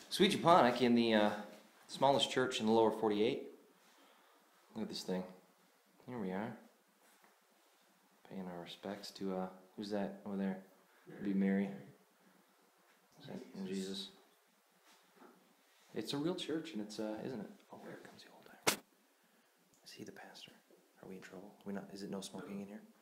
Sweet Japonic in the smallest church in the lower 48. Look at this thing. Here we are. Paying our respects to, who's that over there? Be Mary. Is that Jesus? It's a real church, and it's, isn't it? Oh, here comes the old timer. Is he the pastor? Are we in trouble? Is it no smoking in here?